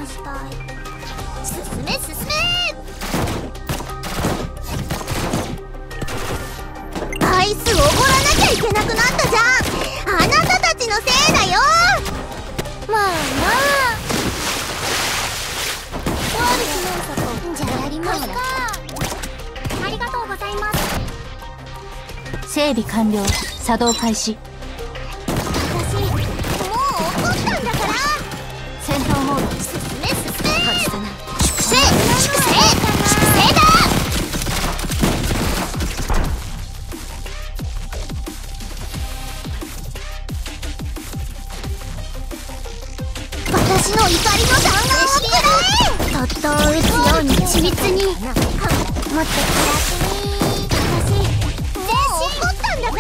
したい。進め進め。アイスおごらなきゃいけなくなったじゃん。あなたたちのせいだよ。まあまあ、悪くないさと。じゃあやりますか。ありがとうございます。 整備完了。作動開始。 私もう怒ったんだから。 戦闘モード。 進め進め。 外さない。 粛清粛清粛清だ。私の怒りの弾丸をくらえ。そっと撃つように緻密に。もっと気楽に。私もう怒ったんだから。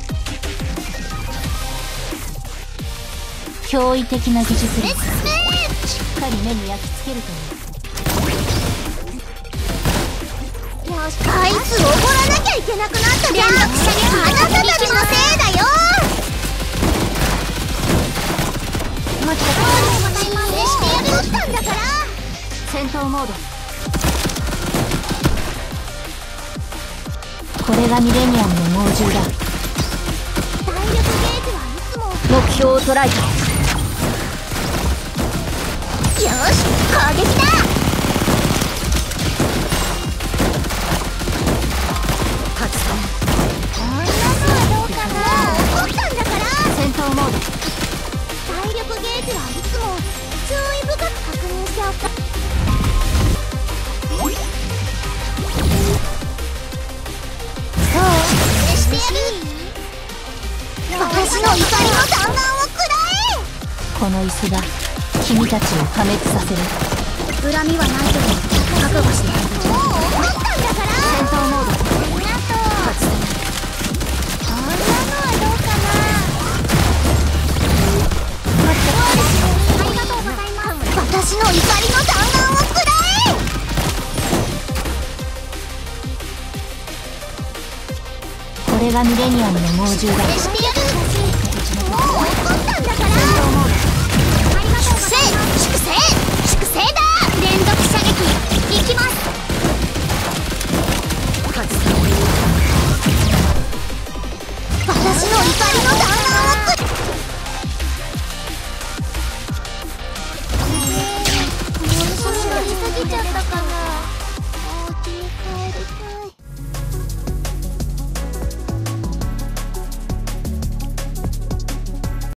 驚異的な技術力。 進め進め。 しっかり目に焼き付けるといい。 よし、あいつおごらなきゃいけなくなったじゃん。あなたたちのせいだよ。もっと真似してやりましたんだから。 戦闘モード。これがミレニアムの猛獣だ。 体力ゲージはいつも。 目標を捉えた。 よし、攻撃だ。 勝つため。 こんなのはどうかな。怒ったんだから。 戦闘モード。 体力ゲージはいつも注意深く確認しておく。そうしてやる。私の怒りの弾丸をくらえ。 この椅子が君たちを破滅させる。 恨みはないけど覚悟して。もう怒ったんだから。 戦闘モード。 ありがとう。 勝つため。 こんなのはどうかな。ありがとうございます。私の怒りの弾丸をくらえ。 これがミレニアムの猛獣だ。 してやる。もう怒ったんだから。 戦闘モード。 ありがとうございます。粛清粛清だ。連続射撃いきます。 勝つため。